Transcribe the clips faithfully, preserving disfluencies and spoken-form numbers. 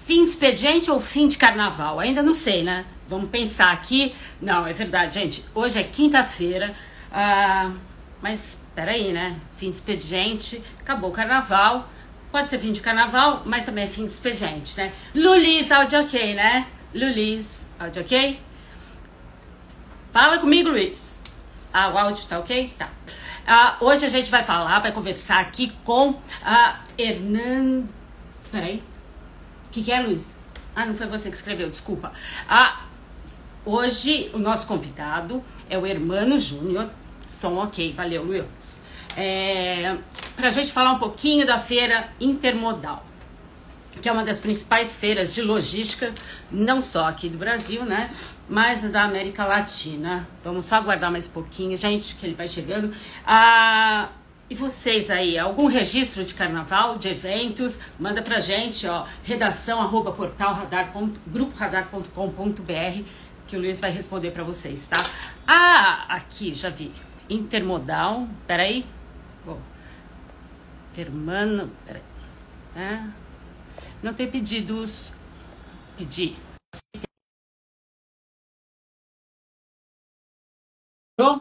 Fim de expediente ou fim de carnaval? Ainda não sei, né? Vamos pensar aqui. Não, é verdade, gente. Hoje é quinta-feira, ah, mas peraí, né? Fim de expediente, acabou o carnaval. Pode ser fim de carnaval, mas também é fim de expediente, né? Lulis, áudio ok, né? Lulis, áudio ok? Fala comigo, Luiz. Ah, o áudio tá ok? Tá. Ah, hoje a gente vai falar, vai conversar aqui com a Hernan... Peraí. O que, que é, Luiz? Ah, não foi você que escreveu, desculpa. Ah, hoje o nosso convidado é o Hermano Júnior. Som ok, valeu, Luiz. É, pra gente falar um pouquinho da Feira Intermodal, que é uma das principais feiras de logística, não só aqui do Brasil, né, mas da América Latina. Vamos só aguardar mais um pouquinho, gente, que ele vai chegando. Ah, e vocês aí, algum registro de carnaval, de eventos? Manda pra gente, ó, redação arroba portal radar, grupo radar ponto com ponto br, que o Luiz vai responder pra vocês, tá? Ah, aqui, já vi. Intermodal, peraí. Bom, Hermano, peraí. É. Não tem pedidos. Pedir. Pronto?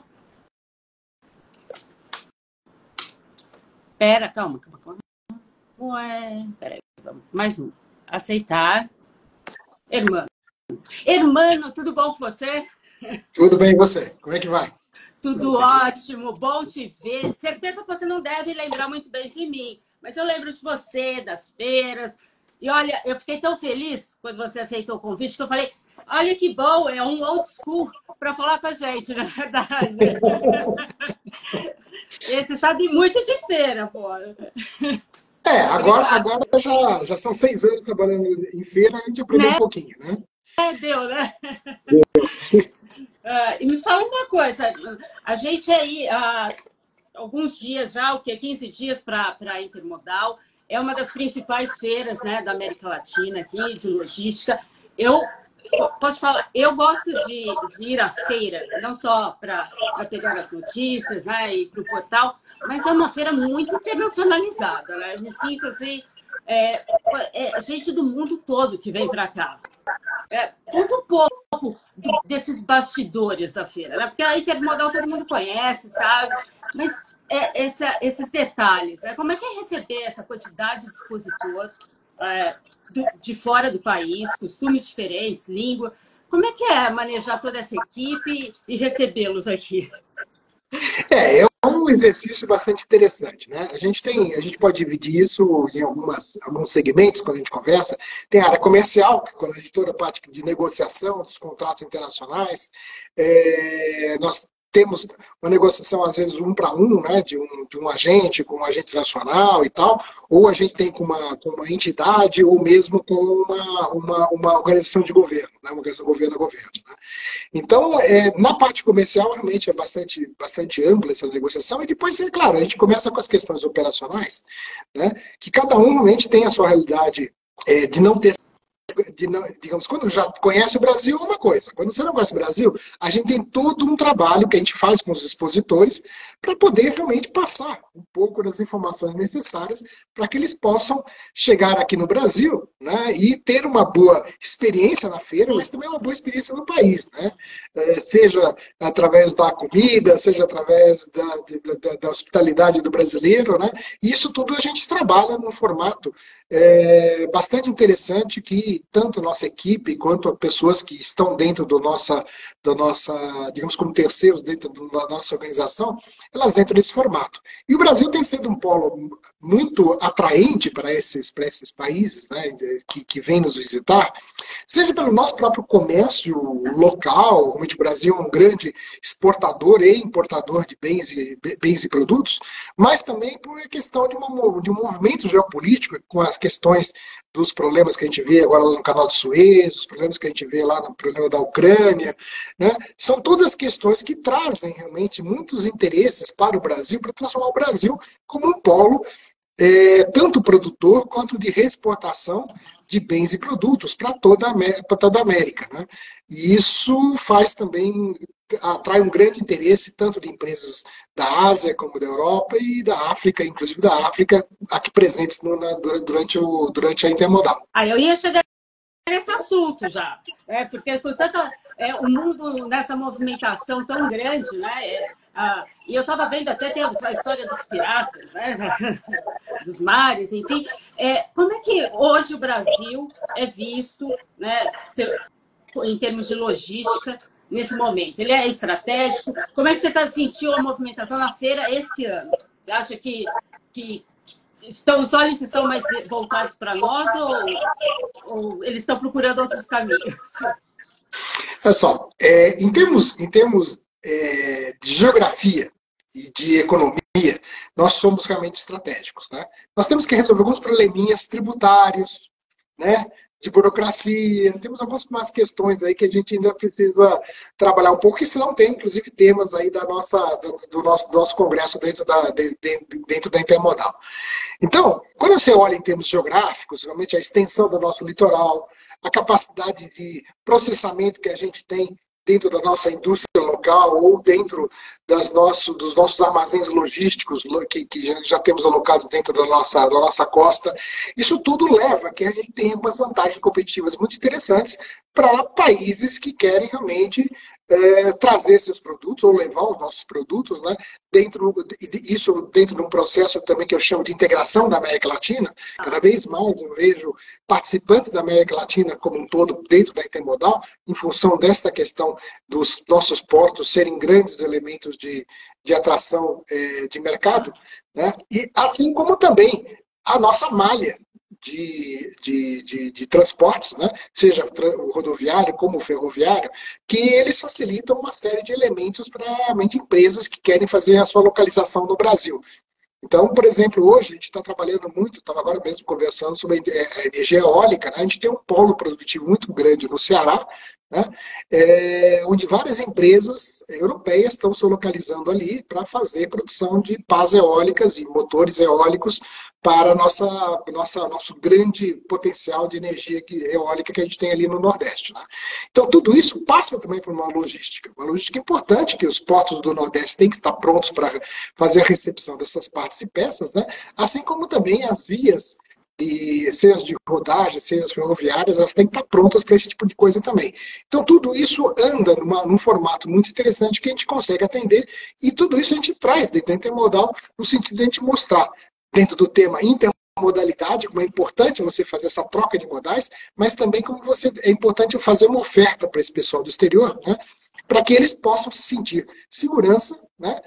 Pera, calma, calma, calma. Ué, peraí, vamos. Mais um. Aceitar. Hermano. Hermano, tudo bom com você? Tudo bem, e você? Como é que vai? Tudo ótimo, bom te ver. Certeza que você não deve lembrar muito bem de mim, mas eu lembro de você, das feiras. E olha, eu fiquei tão feliz quando você aceitou o convite que eu falei, olha que bom, é um old school para falar com a gente, na verdade. Esse sabe muito de feira, pô. É, agora, agora já, já são seis anos trabalhando em feira, a gente aprendeu Né? um pouquinho, né? É, deu, né? Uh, e me fala uma coisa, a gente aí há alguns dias já, o que quinze dias para a Intermodal, é uma das principais feiras, né, da América Latina aqui, de logística. Eu posso falar, eu gosto de, de ir à feira, não só para pegar as notícias, né, e para o portal, mas é uma feira muito internacionalizada, né? Eu me sinto assim, é, é gente do mundo todo que vem para cá. É, conta um pouco do, desses bastidores da feira, né? Porque a Intermodal todo mundo conhece, sabe? Mas é, essa, esses detalhes, né? Como é que é receber essa quantidade de expositor é, do, de fora do país, costumes diferentes, língua? Como é que é manejar toda essa equipe e recebê-los aqui? É, é um exercício bastante interessante, né? A gente tem, a gente pode dividir isso em algumas, alguns segmentos quando a gente conversa. Tem a área comercial, que quando a gente toda a parte de negociação dos contratos internacionais, é, nós temos uma negociação, às vezes, um para um, né, de um, de um agente com um agente nacional e tal, ou a gente tem com uma, com uma entidade, ou mesmo com uma, uma, uma organização de governo, né, uma organização governo a governo. Né? Então, é, na parte comercial, realmente é bastante, bastante ampla essa negociação, e depois, é claro, a gente começa com as questões operacionais, né, que cada um realmente tem a sua realidade é, de não ter De não, digamos, quando já conhece o Brasil é uma coisa. Quando você não conhece o Brasil, a gente tem todo um trabalho que a gente faz com os expositores para poder realmente passar um pouco das informações necessárias para que eles possam chegar aqui no Brasil, né, e ter uma boa experiência na feira, mas também uma boa experiência no país, né? É, seja através da comida, seja através da, da, da hospitalidade do brasileiro, né? E isso tudo a gente trabalha num formato é, bastante interessante que tanto nossa equipe quanto as pessoas que estão dentro do nossa, do nossa, digamos como terceiros dentro da nossa organização, elas entram nesse formato. E o Brasil tem sido um polo muito atraente para esses, para esses países, né, que, que vêm nos visitar, seja pelo nosso próprio comércio local, realmente o Brasil é um grande exportador e importador de bens e, bens e produtos, mas também por questão de, uma, de um movimento geopolítico com as questões dos problemas que a gente vê agora no Canal de Suez, os problemas que a gente vê lá no problema da Ucrânia, né? São todas questões que trazem realmente muitos interesses para o Brasil, para transformar o Brasil como um polo é, tanto produtor quanto de reexportação de bens e produtos para toda, toda a América. Né? E isso faz também, atrai um grande interesse tanto de empresas da Ásia como da Europa e da África, inclusive da África, aqui presentes no, na, durante, o, durante a Intermodal. Ah, eu ia chegar esse assunto já, né? Porque com tanta, é, o mundo nessa movimentação tão grande, né? É, ah, e eu estava vendo até tem a história dos piratas, né? Dos mares, enfim. É, como é que hoje o Brasil é visto, né? Em termos de logística nesse momento? Ele é estratégico? Como é que você está sentindo a movimentação na feira esse ano? Você acha que, que estão, os olhos estão mais voltados para nós ou, ou eles estão procurando outros caminhos? Olha só, é, em termos, em termos é, de geografia e de economia, nós somos realmente estratégicos, né? Nós temos que resolver alguns probleminhas tributários, né? De burocracia, temos algumas questões aí que a gente ainda precisa trabalhar um pouco, e se não tem, inclusive, temas aí da nossa, do, do nosso, do nosso congresso dentro da, de, de, dentro da Intermodal. Então, quando você olha em termos geográficos, realmente a extensão do nosso litoral, a capacidade de processamento que a gente tem dentro da nossa indústria local ou dentro das nosso, dos nossos armazéns logísticos que, que já temos alocados dentro da nossa, da nossa costa, isso tudo leva a que a gente tenha umas vantagens competitivas muito interessantes para países que querem realmente é, trazer seus produtos ou levar os nossos produtos, né, dentro, isso dentro de um processo também que eu chamo de integração da América Latina. Cada vez mais eu vejo participantes da América Latina como um todo dentro da Intermodal, em função dessa questão dos nossos portos serem grandes elementos de, de atração é, de mercado, né? E assim como também a nossa malha de, de, de, de transportes, né? Seja o rodoviário como o ferroviário, que eles facilitam uma série de elementos para realmente empresas que querem fazer a sua localização no Brasil. Então, por exemplo, hoje a gente está trabalhando muito, estava agora mesmo conversando sobre a energia eólica, né? A gente tem um polo produtivo muito grande no Ceará, né? É, onde várias empresas europeias estão se localizando ali para fazer produção de pás eólicas e motores eólicos para nossa, nossa, nosso grande potencial de energia eólica que a gente tem ali no Nordeste, né? Então, tudo isso passa também por uma logística, uma logística importante, que os portos do Nordeste têm que estar prontos para fazer a recepção dessas partes e peças, né? Assim como também as vias, e seja de rodagem, seja as ferroviárias, elas têm que estar prontas para esse tipo de coisa também. Então, tudo isso anda numa, num formato muito interessante que a gente consegue atender, e tudo isso a gente traz dentro da Intermodal, no sentido de a gente mostrar, dentro do tema intermodalidade, como é importante você fazer essa troca de modais, mas também como você, é importante fazer uma oferta para esse pessoal do exterior, né, para que eles possam se sentir segurança, né,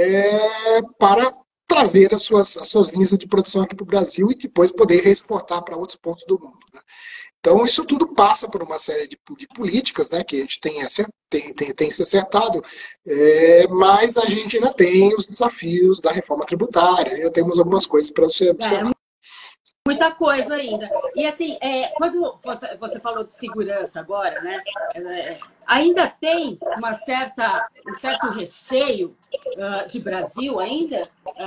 é, para trazer as suas, as suas linhas de produção aqui para o Brasil e depois poder reexportar para outros pontos do mundo, né? Então, isso tudo passa por uma série de, de políticas, né, que a gente tem, tem, tem, tem se acertado, é, mas a gente ainda tem os desafios da reforma tributária, ainda temos algumas coisas para você observar. É, muita coisa ainda. E assim, é, quando você, você falou de segurança agora, né, é, ainda tem uma certa, um certo receio uh, de Brasil ainda,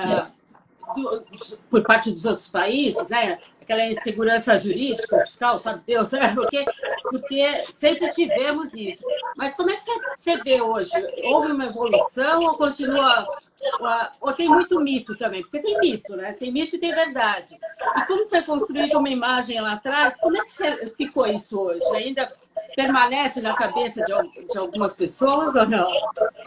uh, do, por parte dos outros países, né? Aquela insegurança jurídica, fiscal, sabe Deus, né? Porque, porque sempre tivemos isso. Mas como é que você, você vê hoje? Houve uma evolução ou continua... Ou tem muito mito também? Porque tem mito, né? Tem mito e tem verdade. E como foi construída uma imagem lá atrás, como é que ficou isso hoje? Ainda permanece na cabeça de, de algumas pessoas ou não?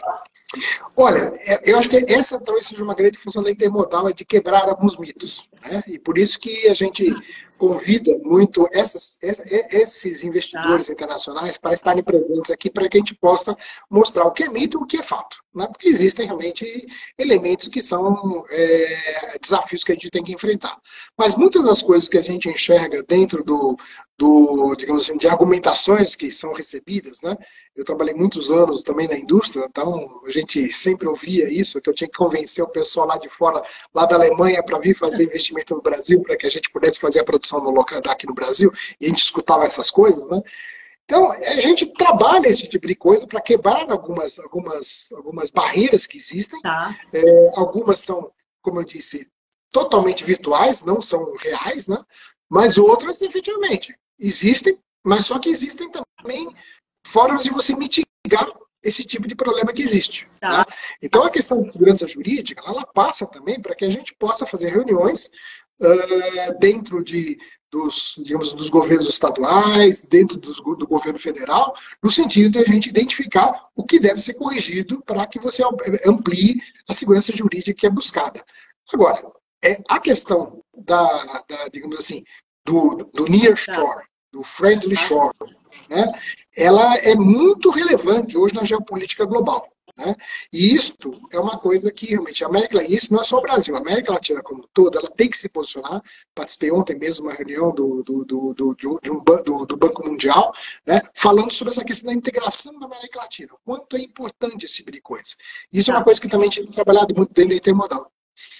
Olha, eu acho que essa talvez seja uma grande função da Intermodal, é de quebrar alguns mitos, né? E por isso que a gente convida muito essas, esses investidores internacionais para estarem presentes aqui, para que a gente possa mostrar o que é mito e o que é fato, né? Porque existem realmente elementos que são é, desafios que a gente tem que enfrentar. Mas muitas das coisas que a gente enxerga dentro do, do digamos assim, de argumentações que são recebidas, né? Eu trabalhei muitos anos também na indústria, então a gente sempre ouvia isso, que eu tinha que convencer o pessoal lá de fora, lá da Alemanha, para vir fazer investimento no Brasil, para que a gente pudesse fazer a produção no local aqui no Brasil, e a gente escutava essas coisas, né? Então, a gente trabalha esse tipo de coisa para quebrar algumas, algumas, algumas barreiras que existem. Tá. É, algumas são, como eu disse, totalmente virtuais, não são reais, né? Mas outras, efetivamente, existem, mas só que existem também formas de você mitigar esse tipo de problema que existe. Tá. Tá? Então, a questão de segurança jurídica, ela passa também para que a gente possa fazer reuniões uh, dentro de, dos, digamos, dos governos estaduais, dentro dos, do governo federal, no sentido de a gente identificar o que deve ser corrigido para que você amplie a segurança jurídica que é buscada. Agora, é, a questão da, da digamos assim, do, do nearshore, do friendly shore, né, ela é muito relevante hoje na geopolítica global. Né? E isto é uma coisa que realmente a América, e isso não é só o Brasil, a América Latina como um todo, ela tem que se posicionar. Participei ontem mesmo de uma reunião do, do, do, do, de um, do, do Banco Mundial, né, falando sobre essa questão da integração da América Latina, o quanto é importante esse tipo de coisa. Isso é uma coisa que também tem trabalhado muito dentro da intermodal.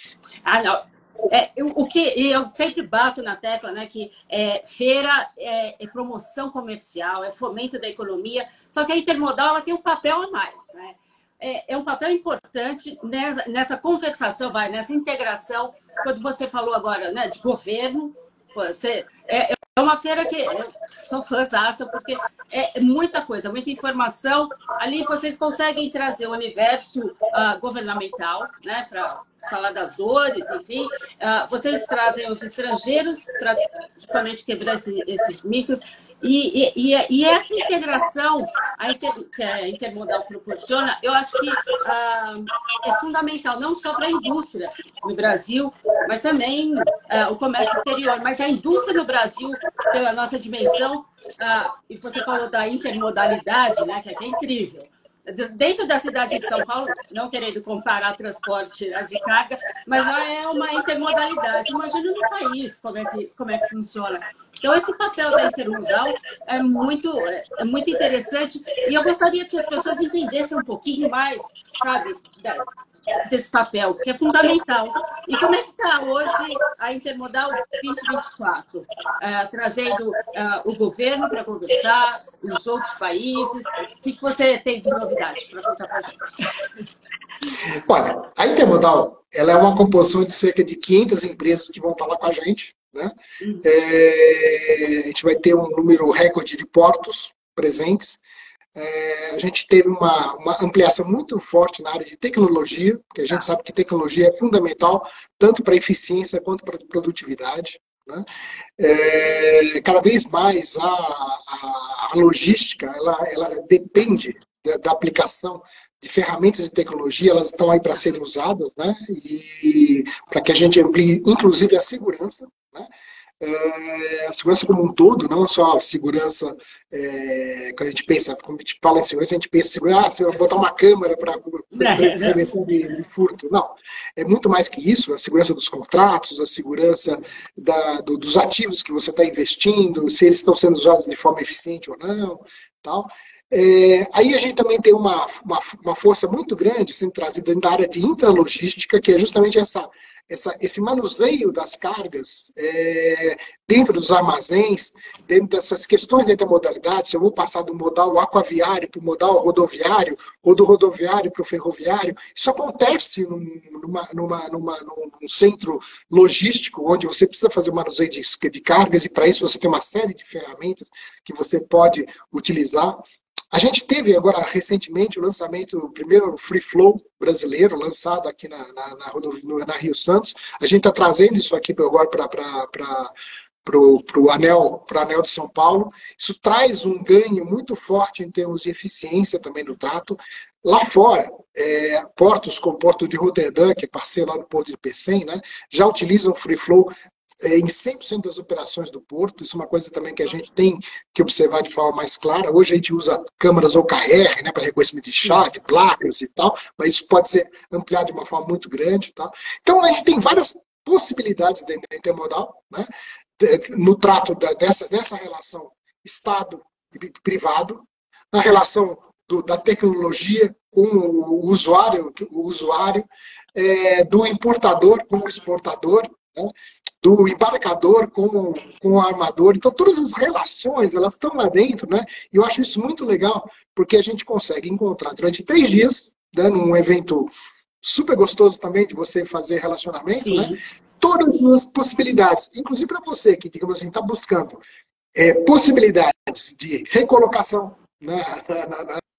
Ah, não. É, eu, o que eu sempre bato na tecla, né, que é, feira é, é promoção comercial, é fomento da economia, só que a intermodal ela tem um papel a mais, né? É, é um papel importante nessa, nessa conversação, vai, nessa integração, quando você falou agora, né, de governo, você, é, é uma feira que eu sou fãzaça, porque é muita coisa, muita informação. Ali vocês conseguem trazer o universo uh, governamental, né, para falar das dores, enfim. Uh, vocês trazem os estrangeiros para justamente quebrar esse, esses mitos. E, e, e essa integração a inter, que a intermodal proporciona, eu acho que uh, é fundamental, não só para a indústria no Brasil, mas também uh, o comércio exterior. Mas a indústria no Brasil, pela nossa dimensão, uh, e você falou da intermodalidade, né, que é, que é incrível. Dentro da cidade de São Paulo, não querendo comparar transporte de carga, mas já é uma intermodalidade. Imagina no país como é que, como é que funciona. Então, esse papel da intermodal é muito, é muito interessante e eu gostaria que as pessoas entendessem um pouquinho mais, sabe, desse papel, que é fundamental. E como é que está hoje a Intermodal vinte e vinte e quatro? Uh, trazendo uh, o governo para conversar, os outros países. O que você tem de novidade para contar para a gente? Olha, a Intermodal ela é uma composição de cerca de quinhentas empresas que vão falar com a gente. Né? Uhum. É, a gente vai ter um número recorde de portos presentes. É, a gente teve uma, uma ampliação muito forte na área de tecnologia, porque a gente sabe que tecnologia é fundamental tanto para eficiência quanto para produtividade. Né? É, cada vez mais a, a, a logística ela, ela depende da, da aplicação de ferramentas de tecnologia, elas estão aí para serem usadas, né? E para que a gente amplie, inclusive, a segurança, né? É, a segurança como um todo, não só a segurança, é, quando a gente pensa, quando a gente fala em segurança, a gente pensa em segurança, ah, se eu botar uma câmera para prevenção de, de furto. Não, é muito mais que isso, a segurança dos contratos, a segurança da, do, dos ativos que você está investindo, se eles estão sendo usados de forma eficiente ou não, tal. É, aí a gente também tem uma, uma, uma força muito grande sendo trazida da área de intralogística, que é justamente essa, essa, esse manuseio das cargas é, dentro dos armazéns, dentro dessas questões da intermodalidade, se eu vou passar do modal aquaviário para o modal rodoviário, ou do rodoviário para o ferroviário, isso acontece num, numa, numa, numa, num centro logístico, onde você precisa fazer o manuseio de, de cargas, e para isso você tem uma série de ferramentas que você pode utilizar. A gente teve agora recentemente o lançamento do primeiro Free Flow brasileiro, lançado aqui na, na, na, na Rio Santos. A gente está trazendo isso aqui agora para o anel, anel de São Paulo. Isso traz um ganho muito forte em termos de eficiência também no trato. Lá fora, é, portos como o Porto de Roterdã, que é parceiro lá do Porto de Pecém, né, já utilizam o Free Flow em cem por cento das operações do porto. Isso é uma coisa também que a gente tem que observar de forma mais clara. Hoje a gente usa câmeras O K R, né, para reconhecimento de chave, placas e tal, mas isso pode ser ampliado de uma forma muito grande. Tá? Então a gente tem várias possibilidades dentro da intermodal, né, no trato da, dessa, dessa relação Estado e privado, na relação do, da tecnologia com o usuário, o usuário é, do importador com o exportador, né, do embarcador com, com o armador. Então, todas as relações, elas estão lá dentro, né? E eu acho isso muito legal, porque a gente consegue encontrar durante três dias, dando um evento super gostoso também de você fazer relacionamento, Sim. né? Todas as possibilidades, inclusive para você que, digamos assim, está buscando é, possibilidades de recolocação na, na, na,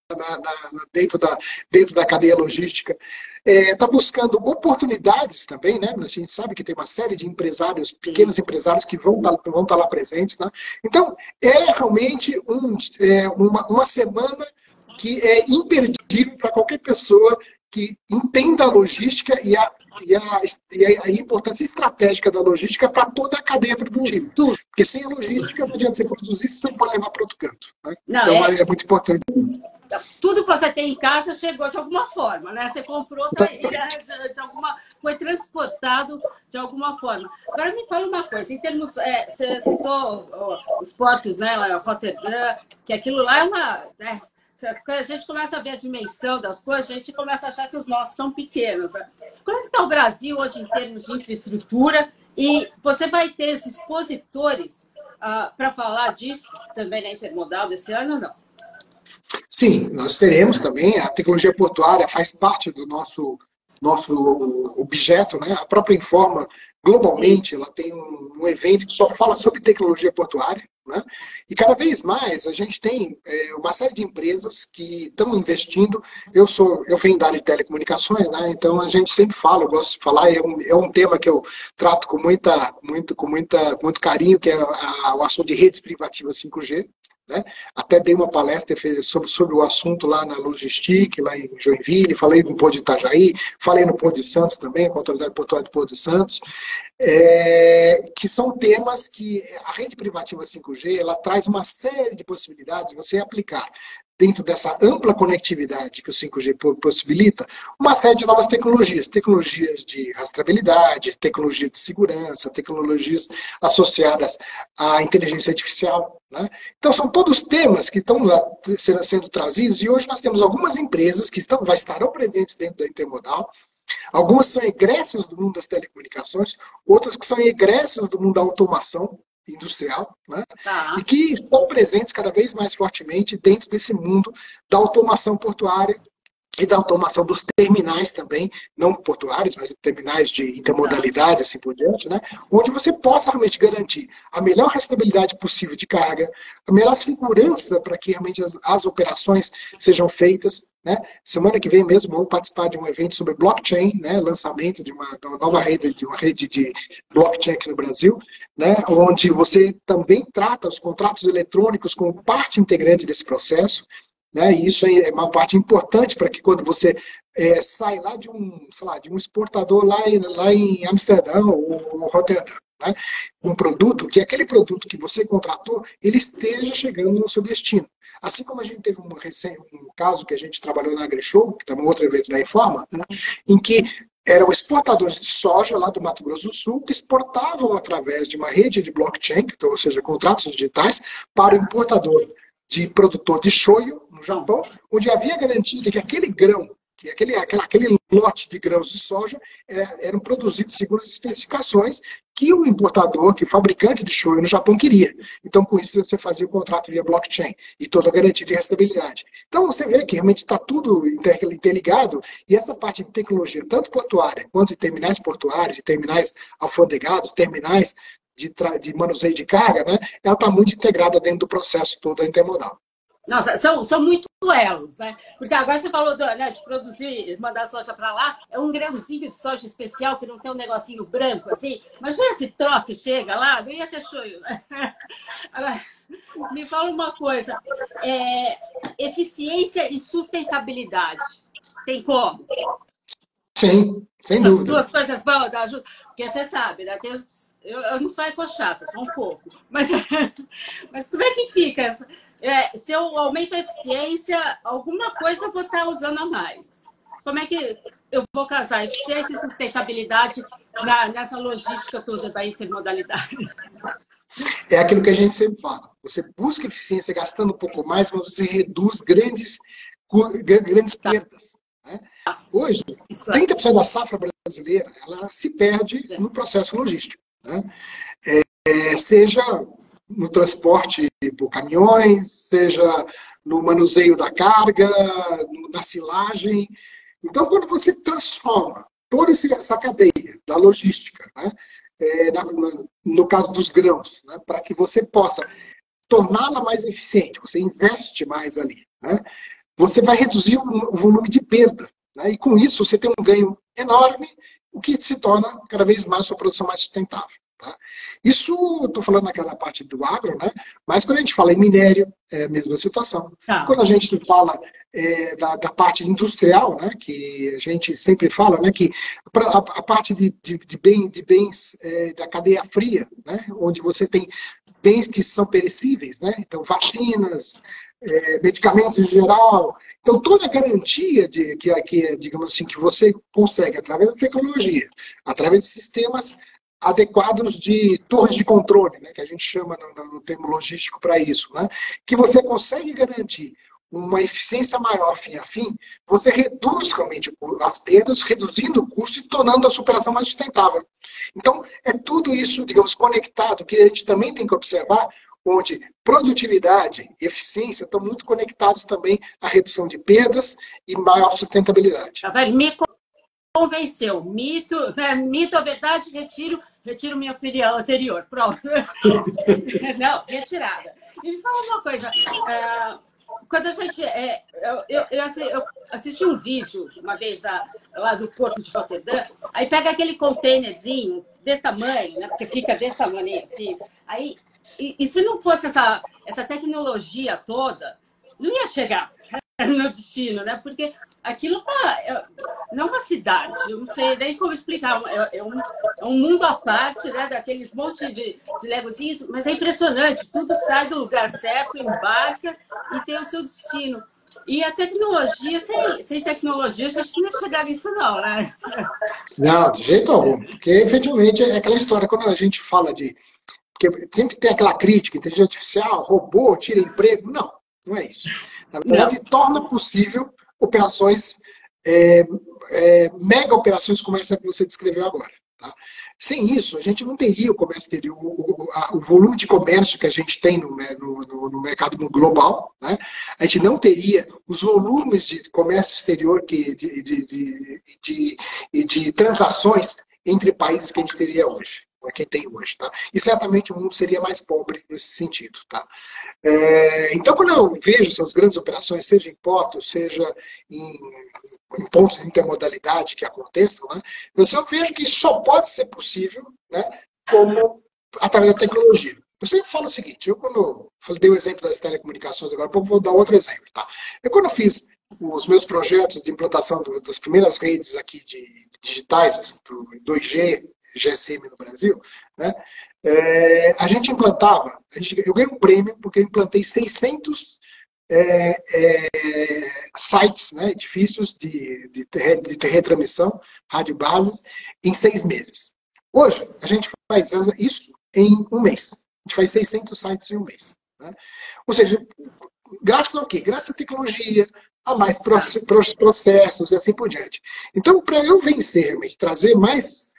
na, na, dentro, da, dentro da cadeia logística. Está é, buscando oportunidades também, né? A gente sabe que tem uma série de empresários, pequenos empresários que vão estar vão tá lá presentes. Né? Então, é realmente um, é, uma, uma semana que é imperdível para qualquer pessoa que entenda a logística e a, e a, e a importância estratégica da logística para toda a cadeia produtiva. Tudo. Porque sem a logística não adianta você produzir, você não pode levar para outro canto. Né? Não, então é... é muito importante. Tudo que você tem em casa chegou de alguma forma, né? Você comprou tá, e de, de alguma, foi transportado de alguma forma. Agora me fala uma coisa, em termos, é, você citou ó, os portos, né? Rotterdam, que aquilo lá é uma... Né? Quando a gente começa a ver a dimensão das coisas, a gente começa a achar que os nossos são pequenos. Né? Como é que está o Brasil hoje em termos de infraestrutura? E você vai ter os expositores uh, para falar disso também na Intermodal desse ano ou não? Sim, nós teremos também. A tecnologia portuária faz parte do nosso, nosso objeto. Né? A própria Informa, globalmente, ela tem um, um evento que só fala sobre tecnologia portuária. Né? E cada vez mais a gente tem é, uma série de empresas que estão investindo. Eu sou, eu venho da área de telecomunicações, né? Então a gente sempre fala, eu gosto de falar, é um, é um tema que eu trato com, muita, muito, com, muita, com muito carinho, que é a, o assunto de redes privativas cinco G. Né? Até dei uma palestra sobre, sobre o assunto lá na Logistic, lá em Joinville, falei no Porto de Itajaí, falei no Porto de Santos também, com a Autoridade Portuária do Porto de Santos, é, que são temas que a rede privativa cinco G ela traz uma série de possibilidades de você aplicar dentro dessa ampla conectividade que o cinco G possibilita, uma série de novas tecnologias, tecnologias de rastreabilidade, tecnologias de segurança, tecnologias associadas à inteligência artificial. Né? Então, são todos temas que estão lá sendo, sendo trazidos, e hoje nós temos algumas empresas que estão, vai estarão presentes dentro da Intermodal. Algumas são egressas do mundo das telecomunicações, outras que são egressas do mundo da automação industrial, né? Tá. E que estão presentes cada vez mais fortemente dentro desse mundo da automação portuária e da automação dos terminais também, não portuários, mas terminais de intermodalidade, assim por diante, né? Onde você possa realmente garantir a melhor rastreabilidade possível de carga, a melhor segurança para que realmente as, as operações sejam feitas. Né? Semana que vem mesmo vou participar de um evento sobre blockchain, né? Lançamento de uma, de uma nova rede, de uma rede de blockchain aqui no Brasil, né? Onde você também trata os contratos eletrônicos como parte integrante desse processo. Né? E isso é uma parte importante para que quando você é, sai lá de um, sei lá, de um exportador lá em, lá em Amsterdã ou, ou Rotterdam, né? Um produto, que aquele produto que você contratou, ele esteja chegando no seu destino. Assim como a gente teve um, um caso que a gente trabalhou na AgriShow, que também é um outro evento da Informa, né? Em que eram exportadores de soja lá do Mato Grosso do Sul que exportavam através de uma rede de blockchain, ou seja, contratos digitais, para o importador de produtor de shoyu no Japão, onde havia garantia de que aquele grão, que aquele, aquele, aquele lote de grãos de soja é, eram produzidos segundo as especificações que o importador, que o fabricante de shoyu no Japão queria. Então, com isso, você fazia o contrato via blockchain e toda a garantia de rastreabilidade. Então, você vê que realmente está tudo interligado e essa parte de tecnologia, tanto portuária quanto de terminais portuários, de terminais alfandegados, terminais De, de manuseio de carga, né, ela está muito integrada dentro do processo todo da Intermodal. Nossa, são, são muito elos, né? Porque agora você falou do, né, de produzir, mandar soja para lá, é um grãozinho de soja especial que não tem um negocinho branco, assim. Imagina se troca e chega lá, não ia ter shoyu, né? Agora, me fala uma coisa, é, eficiência e sustentabilidade, tem como? Sim, sem Essas dúvida. duas coisas vão dar ajuda. Porque você sabe, né? Tem os, eu, eu não sou ecochata, só um pouco. Mas, mas como é que fica? Essa, é, se eu aumento a eficiência, alguma coisa eu vou estar usando a mais. Como é que eu vou casar eficiência e sustentabilidade na, nessa logística toda da intermodalidade? É aquilo que a gente sempre fala. Você busca eficiência gastando um pouco mais, mas você reduz grandes, grandes tá. perdas. Hoje, trinta por cento da safra brasileira ela se perde no processo logístico. Né? É, seja no transporte por caminhões, seja no manuseio da carga, na silagem. Então, quando você transforma toda essa cadeia da logística, né? é, na, no caso dos grãos, né? Para que você possa torná-la mais eficiente, você investe mais ali, né? você vai reduzir o volume de perda, né? E com isso você tem um ganho enorme, o que se torna cada vez mais sua produção mais sustentável. Tá? Isso, estou falando naquela parte do agro, né? Mas quando a gente fala em minério, é a mesma situação. Tá. Quando a gente fala é, da, da parte industrial, né? Que a gente sempre fala, né? Que a, a parte de, de, de, bem, de bens é, da cadeia fria, né? Onde você tem bens que são perecíveis, né? Então, vacinas, é, medicamentos em geral. Então, toda a garantia de, que, que, digamos assim, que você consegue através da tecnologia, através de sistemas adequados de torres de controle, né, que a gente chama no, no termo logístico para isso, né, que você consegue garantir uma eficiência maior fim a fim, você reduz realmente as perdas, reduzindo o custo e tornando a superação mais sustentável. Então, é tudo isso, digamos, conectado, que a gente também tem que observar, onde produtividade e eficiência estão muito conectados também à redução de perdas e maior sustentabilidade. Tá vendo? Me convenceu. Mito, né? Mito ou verdade, retiro, retiro minha opinião anterior. Pronto. Não, retirada. E me fala uma coisa. Uh, quando a gente... É, eu, eu, eu assisti um vídeo uma vez da, lá do Porto de Roterdã, aí pega aquele containerzinho desse tamanho, né? Porque fica desse tamanho assim. Aí, e, e se não fosse essa, essa tecnologia toda, não ia chegar no destino, né? Porque aquilo não é uma cidade, eu não sei nem como explicar, é um, é um mundo à parte, né? Daqueles montes de, de legozinhos, mas é impressionante, tudo sai do lugar certo, embarca e tem o seu destino. E a tecnologia, sem, sem tecnologia, a gente não ia chegar nisso não, né? Não, de jeito algum, porque efetivamente é aquela história, quando a gente fala de... Porque sempre tem aquela crítica, inteligência artificial, robô, tira emprego, não, não é isso. Na verdade, não. Torna possível operações, é, é, mega operações como essa que você descreveu agora. Tá? Sem isso, a gente não teria o comércio exterior, o, o, a, o volume de comércio que a gente tem no, no, no mercado global, né? A gente não teria os volumes de comércio exterior que, de, de, de, de, de, de transações entre países que a gente teria hoje. Quem tem hoje, tá? E certamente o mundo seria mais pobre nesse sentido, tá? É, então, quando eu vejo essas grandes operações, seja em portos, seja em, em pontos de intermodalidade que aconteçam, né, eu só vejo que isso só pode ser possível, né, como através da tecnologia. Eu sempre falo o seguinte, eu quando eu dei o exemplo das telecomunicações, agora eu vou dar outro exemplo, tá? Eu quando fiz os meus projetos de implantação do, das primeiras redes aqui de, de digitais, do dois G, G S M no Brasil, né? É, a gente implantava, a gente, eu ganhei um prêmio porque eu implantei seiscentos é, é, sites, né, edifícios de, de, ter, de ter retransmissão, rádio bases, em seis meses. Hoje, a gente faz isso em um mês. A gente faz seiscentos sites em um mês. Né? Ou seja, graças ao quê? Graças à tecnologia, a mais processos e assim por diante. Então, para eu vencer, realmente, trazer mais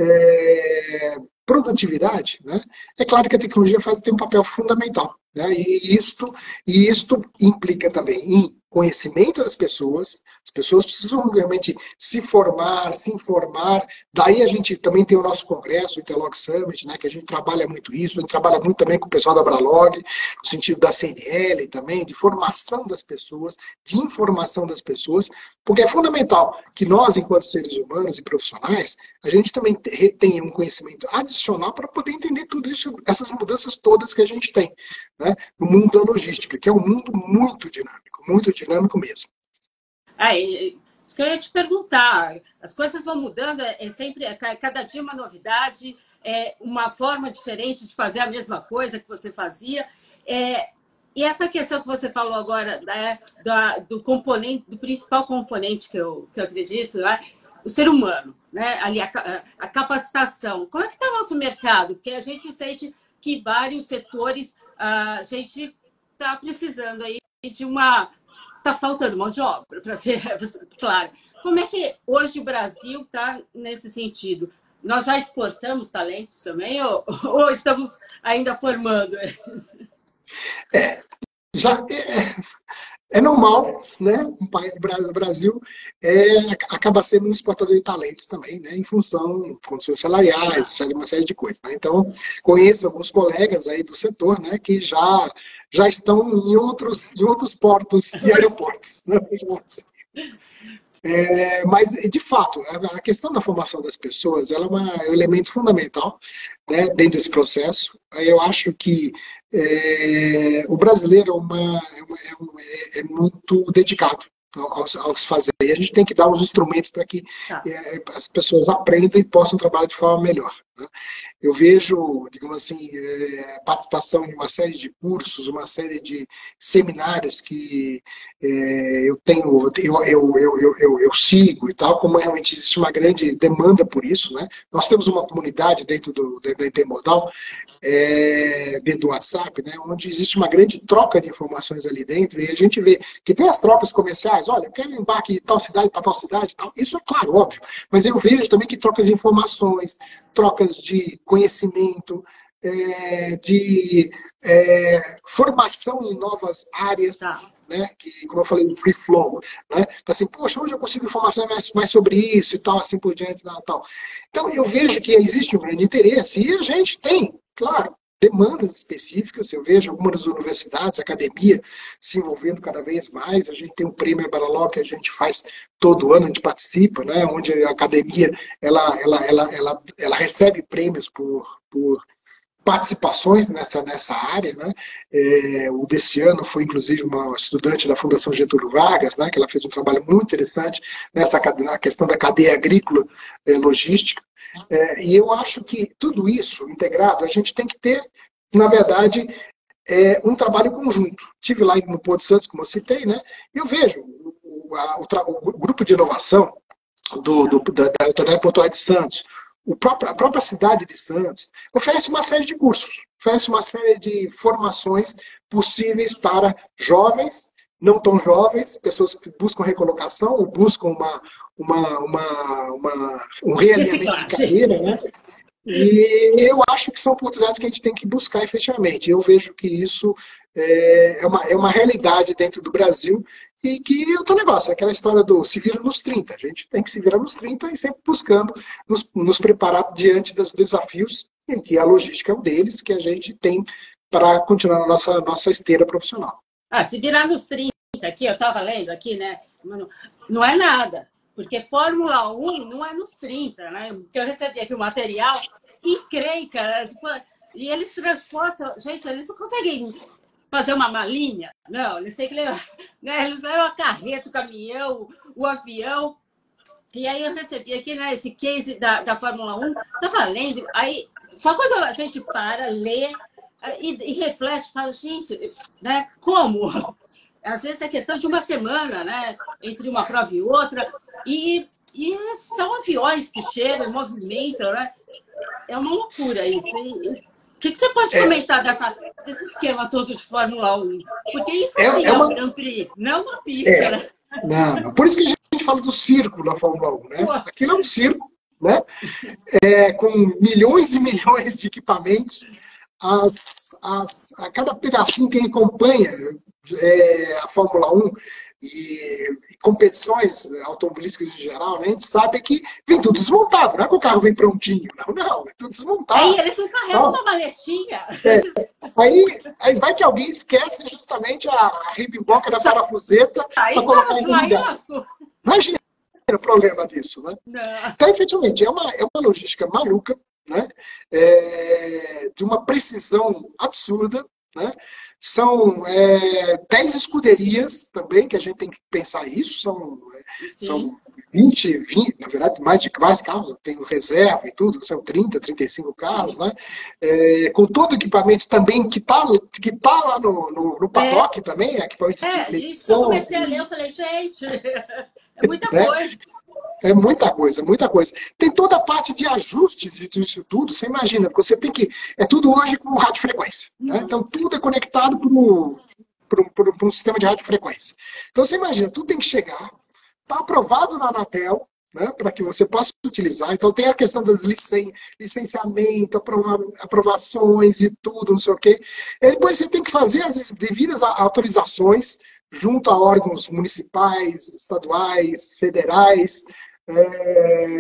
é, produtividade, né, é claro que a tecnologia faz, tem um papel fundamental. Né, e, isto, e isto implica também em conhecimento das pessoas. As pessoas precisam realmente se formar, se informar. Daí a gente também tem o nosso congresso, o Interlog Summit, né, que a gente trabalha muito isso, a gente trabalha muito também com o pessoal da Abralog, no sentido da C N L também, de formação das pessoas, de informação das pessoas, porque é fundamental que nós, enquanto seres humanos e profissionais, a gente também tenha um conhecimento adicional para poder entender tudo isso, essas mudanças todas que a gente tem, né, no mundo da logística, que é um mundo muito dinâmico, muito dinâmico mesmo. É, isso que eu ia te perguntar. As coisas vão mudando, é sempre, é cada dia uma novidade, é uma forma diferente de fazer a mesma coisa que você fazia. É, e essa questão que você falou agora, né, da, do componente, do principal componente que eu, que eu acredito, né, o ser humano, né, ali a, a capacitação. Como é que está o nosso mercado? Porque a gente sente que vários setores a gente está precisando aí de uma... Está faltando mão de obra, para ser claro. Como é que hoje o Brasil está nesse sentido? Nós já exportamos talentos também ou, ou estamos ainda formando eles? É, já é, é normal, né? O Brasil é, acaba sendo um exportador de talentos também, né? Em função de condições salariais, uma série de coisas. Né? Então, conheço alguns colegas aí do setor, né? Que já já estão em outros, em outros portos e aeroportos. Né? É, mas, de fato, a questão da formação das pessoas ela é, uma, é um elemento fundamental, né, dentro desse processo. Eu acho que é, o brasileiro é, uma, é, uma, é, é muito dedicado aos, aos fazer. E a gente tem que dar os instrumentos para que Tá. é, as pessoas aprendam e possam trabalhar de forma melhor. Né? Eu vejo, digamos assim, é, participação em uma série de cursos, uma série de seminários que é, eu tenho, eu, eu, eu, eu, eu sigo e tal, como realmente existe uma grande demanda por isso. Né? Nós temos uma comunidade dentro do, da Intermodal, é, dentro do WhatsApp, né, onde existe uma grande troca de informações ali dentro, e a gente vê que tem as trocas comerciais, olha, eu quero embarque de tal cidade para tal cidade, tal. Isso é claro, óbvio, mas eu vejo também que trocas de informações, trocas de conhecimento, é, de é, formação em novas áreas, Tá. né, que, como eu falei, do free flow, né, assim, poxa, onde eu consigo informação mais, mais sobre isso e tal, assim por diante, tal. Então, eu vejo que existe um grande interesse e a gente tem, claro, demandas específicas. Eu vejo algumas universidades, academia, se envolvendo cada vez mais. A gente tem um prêmio Baraló que a gente faz todo ano, a gente participa, né, onde a academia ela, ela, ela, ela, ela recebe prêmios por, por participações nessa, nessa área. Né? É, o desse ano foi, inclusive, uma estudante da Fundação Getúlio Vargas, né, que ela fez um trabalho muito interessante nessa na questão da cadeia agrícola é, logística. É, e eu acho que tudo isso integrado, a gente tem que ter, na verdade, é, um trabalho conjunto. Estive lá no Porto Santos, como eu citei, né? E eu vejo o, a, o, o grupo de inovação do, do, da, da Portuária de Santos, o próprio, a própria cidade de Santos, oferece uma série de cursos, oferece uma série de formações possíveis para jovens, não tão jovens, pessoas que buscam recolocação ou buscam uma, uma, uma, uma, um realinhamento de carreira, né? E eu acho que são oportunidades que a gente tem que buscar efetivamente. Eu vejo que isso é uma, é uma realidade dentro do Brasil e que é outro negócio, é aquela história do se vira nos trinta. A gente tem que se virar nos trinta e sempre buscando nos, nos preparar diante dos desafios, em que a logística é um deles, que a gente tem para continuar na nossa, nossa esteira profissional. Ah, se virar nos trinta aqui, eu estava lendo aqui, né? Não é nada. Porque Fórmula um não é nos trinta, né? Porque eu recebi aqui o material e creio, cara. E eles transportam... Gente, eles não conseguem fazer uma malinha. Não, eles têm que levar... Né? Eles levam a carreta, o caminhão, o avião. E aí eu recebi aqui, né, esse case da, da Fórmula um. Estava lendo. Aí, só quando a gente para, lê e, e reflete, fala, gente, né, como? Às vezes é questão de uma semana, né? Entre uma prova e outra. E, e são aviões que chegam, movimentam, né? É uma loucura isso. E, o que, que você pode comentar dessa, desse esquema todo de Fórmula um? Porque isso é, sim é, é uma... um Grand Prix, não uma pista, é. né? Não, por isso que a gente fala do circo da Fórmula um, né? Aquilo é um circo, né? É, com milhões e milhões de equipamentos. As, as, a cada pedacinho que acompanha é, a Fórmula um e, e competições automobilísticas em geral, né, a gente sabe que vem tudo desmontado, não é que o carro vem prontinho, não, não, é tudo desmontado. Aí eles não carregam uma maletinha. É, aí, aí vai que alguém esquece justamente a, a ribiboca da parafuseta para colocar em lugar. Imagina o problema disso, né? Não. Então, efetivamente, é uma, é uma logística maluca, né? É, de uma precisão absurda, né? São é, dez escuderias também, que a gente tem que pensar isso, são, são vinte, vinte, na verdade, mais de mais carros, tem reserva e tudo, são trinta, trinta e cinco carros, né? É, com todo o equipamento também que está que tá lá no, no, no paddock é. também, equipamento é, de edição. Eu comecei a ler, eu falei, gente, é muita né? coisa. É muita coisa, muita coisa. Tem toda a parte de ajuste disso tudo, você imagina, porque você tem que... É tudo hoje com radiofrequência. Né? Então, tudo é conectado para um sistema de radiofrequência. Então, você imagina, tudo tem que chegar, está aprovado na Anatel, né, para que você possa utilizar. Então, tem a questão das licen licenciamento, aprova aprovações e tudo, não sei o quê. E depois você tem que fazer as devidas autorizações junto a órgãos municipais, estaduais, federais, É,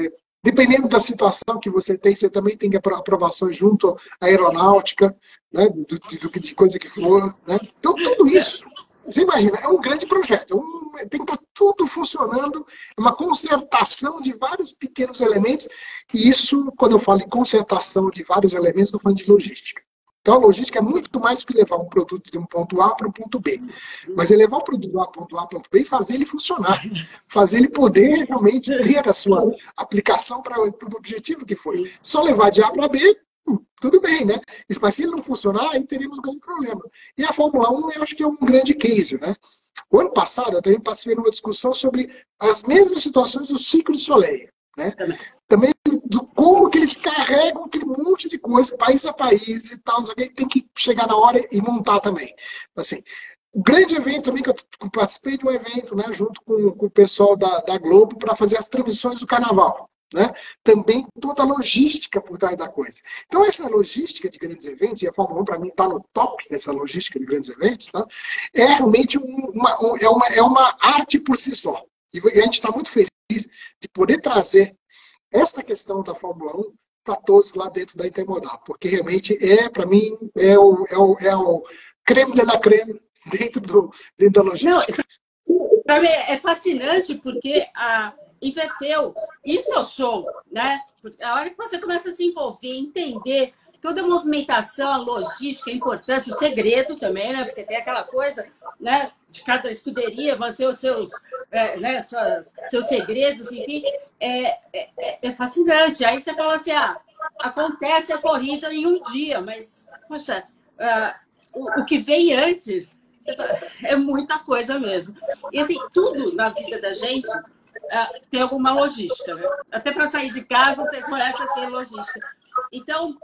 Dependendo da situação que você tem, você também tem aprovações junto à aeronáutica, né, do, do, do, de coisa que for. Né? Então, tudo isso, você imagina, é um grande projeto. É um, tem que estar tudo funcionando, é uma concertação de vários pequenos elementos. E isso, quando eu falo em concertação de vários elementos, estou falando de logística. Então, a logística é muito mais do que levar um produto de um ponto A para um ponto B. Mas é levar o produto do A, ponto A, ponto B e fazer ele funcionar. Fazer ele poder realmente ter a sua aplicação para o objetivo que foi. Só levar de A para B, hum, tudo bem, né? Mas se ele não funcionar, aí teríamos um grande problema. E a Fórmula um, eu acho que é um grande case, né? O ano passado, eu também passei numa discussão sobre as mesmas situações do ciclo de Soleil. Né? Também do como que eles carregam aquele monte de coisa, país a país e tal, tem que chegar na hora e montar também. Assim, o grande evento também, que eu participei de um evento, né, junto com, com o pessoal da, da Globo, para fazer as transmissões do carnaval. Né? Também toda a logística por trás da coisa. Então, essa logística de grandes eventos, e a Fórmula um, para mim, está no top dessa logística de grandes eventos, tá? É realmente uma, é uma, é uma arte por si só. E a gente está muito feliz de poder trazer essa questão da Fórmula um para todos lá dentro da Intermodal, porque realmente é, para mim, é o, é, o, é o creme de la creme dentro, do, dentro da logística. Para mim é fascinante porque a, inverteu. Isso é o show, né? Porque a hora que você começa a se envolver, entender toda a movimentação, a logística, a importância, o segredo também, né? Porque tem aquela coisa, né, de cada escuderia manter os seus, é, né, suas, seus segredos, enfim, é, é, é fascinante. Aí você fala assim, ah, acontece a corrida em um dia, mas, poxa, uh, o, o que vem antes é muita coisa mesmo. E assim, tudo na vida da gente uh, tem alguma logística, né? Até para sair de casa você começa a ter logística. Então,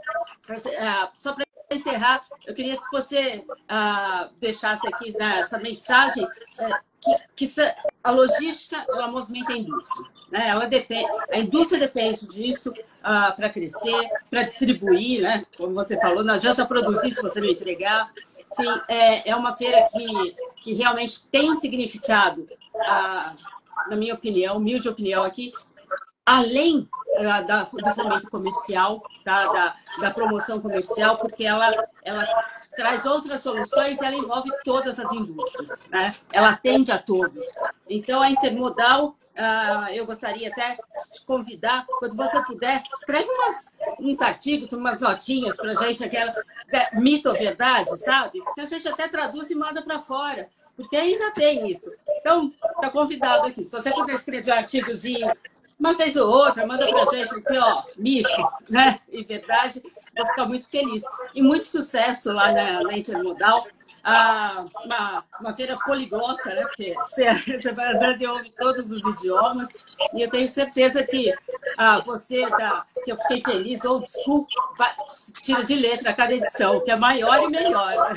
só para encerrar, eu queria que você uh, deixasse aqui, né, essa mensagem uh, que, que a logística ela movimenta a indústria. Né? Ela depende, a indústria depende disso uh, para crescer, para distribuir, né? Como você falou, não adianta produzir se você não entregar. Enfim, é, é uma feira que, que realmente tem um significado, uh, na minha opinião, humilde opinião aqui, além da, da, do fomento comercial, tá? da, da promoção comercial, porque ela, ela traz outras soluções e ela envolve todas as indústrias. Né? Ela atende a todos. Então, a Intermodal, uh, eu gostaria até de te convidar, quando você puder, escreve umas, uns artigos, umas notinhas para a gente, aquela mito ou verdade, sabe? Que a gente até traduz e manda para fora. Porque ainda tem isso. Então, está convidado aqui. Se você puder escrever um artigozinho, uma vez ou outra, manda pra gente aqui, ó, mito, né? E verdade, vou ficar muito feliz. E muito sucesso lá na, na Intermodal. Ah, uma, uma feira poliglota, né? Porque você, você vai andando e ouve todos os idiomas. E eu tenho certeza que ah, você, da, que eu fiquei feliz, old school, vai, tira de letra a cada edição, que é maior e melhor.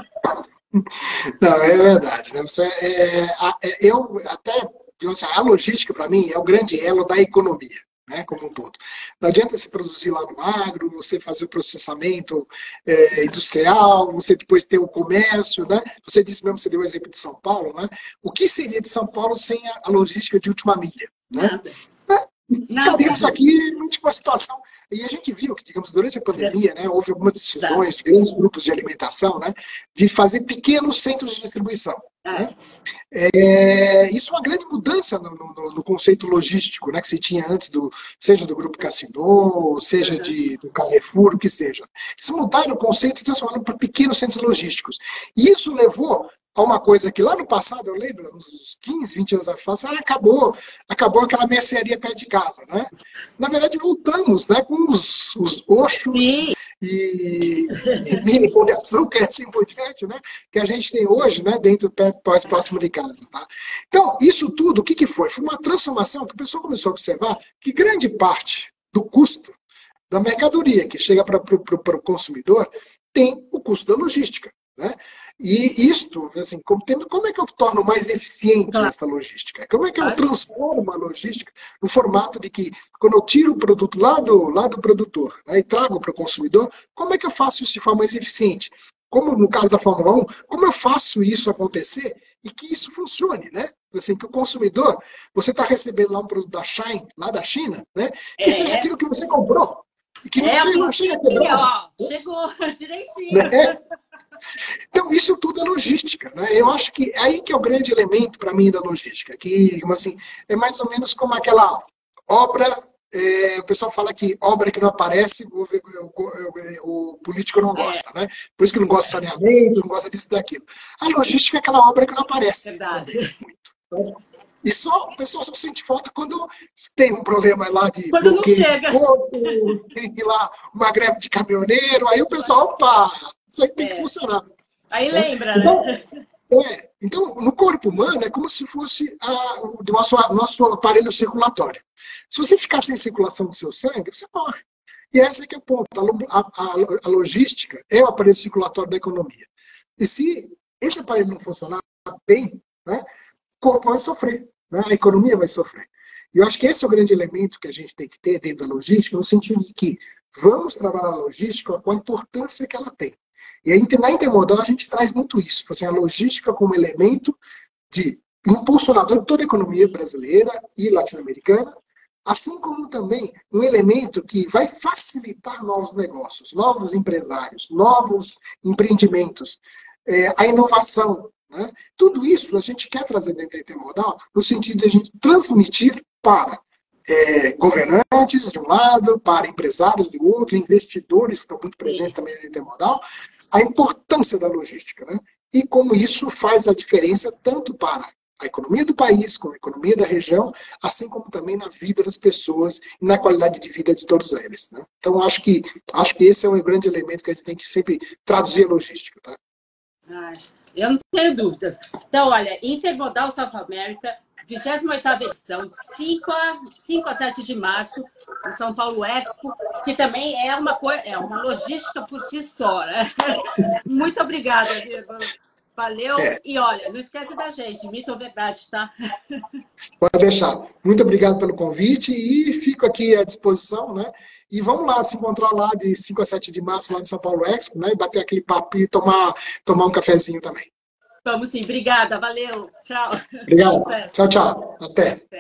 Não, é verdade. Né? Você, é, é, eu até... A logística, para mim, é o grande elo da economia, né, como um todo. Não adianta se produzir lá no agro, você fazer o processamento é, industrial, você depois ter o comércio. Né? Você disse mesmo, você deu o exemplo de São Paulo. Né? O que seria de São Paulo sem a logística de última milha? Né? Estaríamos aqui numa situação... E a gente viu que, digamos, durante a pandemia, né, houve algumas decisões de grandes grupos de alimentação, né, de fazer pequenos centros de distribuição. Né? É, isso é uma grande mudança no, no, no conceito logístico, né, que se tinha antes, do, seja do Grupo Casino, seja de, do Carrefour, o que seja. Eles mudaram o conceito e transformaram para pequenos centros logísticos. E isso levou a uma coisa que lá no passado, eu lembro, uns quinze, vinte anos atrás, acabou, acabou aquela mercearia perto de casa. Né? Na verdade, voltamos, né, com os, os Oxos e, e mini pão de açúcar e assim por diante, né, que a gente tem hoje, né, dentro, mais próximo de casa. Tá? Então, isso tudo, o que, que foi? Foi uma transformação que o pessoal começou a observar que grande parte do custo da mercadoria que chega para o consumidor tem o custo da logística. Né? E isto, assim, como, tem, como é que eu torno mais eficiente claro. essa logística? Como é que eu transformo a logística no formato de que, quando eu tiro o produto lá do, lá do produtor, né, e trago para o consumidor, como é que eu faço isso de forma mais eficiente? como no caso da Fórmula um, como eu faço isso acontecer e que isso funcione, né? Assim, que o consumidor, você está recebendo lá um produto da Shine, lá da China, né? Que seja É, aquilo que você comprou. E que não é seja, o não chegue a princípio, quebrar. ó, chegou direitinho. Né? Então, isso tudo é logística, né? Eu acho que é aí que é o grande elemento para mim da logística, que, digamos assim, é mais ou menos como aquela obra, é, o pessoal fala que obra que não aparece, o, o, o político não É, gosta, né? Por isso que não gosta de saneamento, não gosta disso e daquilo. A logística é aquela obra que não aparece também, verdade. muito. E só o pessoal só sente falta quando tem um problema lá de Quando não bloqueio de chega. porto, tem lá uma greve de caminhoneiro, aí o pessoal, opa, isso aí tem que É. funcionar. Aí Né? lembra, Então, né? é, então, no corpo humano é como se fosse a, o nosso, nosso aparelho circulatório. Se você ficar sem circulação do seu sangue, você morre. E esse é que é o ponto. A, a, a logística é o aparelho circulatório da economia. E se esse aparelho não funcionar bem, né, o corpo vai sofrer, né? A economia vai sofrer. E eu acho que esse é o grande elemento que a gente tem que ter dentro da logística, no sentido de que vamos trabalhar a logística com a importância que ela tem. E aí, na Intermodal, a gente traz muito isso, assim, a logística como elemento de impulsionador de toda a economia brasileira e latino-americana, assim como também um elemento que vai facilitar novos negócios, novos empresários, novos empreendimentos, é, a inovação. Né? Tudo isso a gente quer trazer dentro da Intermodal no sentido de a gente transmitir para é, governantes de um lado, para empresários do outro, investidores que estão muito presentes Sim. também na Intermodal, a importância da logística, né? E como isso faz a diferença tanto para a economia do país, como a economia da região, assim como também na vida das pessoas e na qualidade de vida de todos eles. Né? Então, acho que, acho que esse é um grande elemento que a gente tem que sempre traduzir a logística. Tá? Ai, eu não tenho dúvidas. Então, olha, Intermodal South America, vigésima oitava edição, de cinco a sete de março, no São Paulo Expo, que também é uma, coisa, é uma logística por si só. Né? Muito obrigada, Diego. Valeu. É. E olha, não esquece da gente, mito ou verdade, tá? Pode deixar. Muito obrigado pelo convite e fico aqui à disposição, né? E vamos lá se encontrar lá de cinco a sete de março lá no São Paulo Expo, né? E bater aquele papo e tomar, tomar um cafezinho também. Vamos sim. Obrigada. Valeu. Tchau. Obrigado. Sucesso. Tchau, tchau. Até.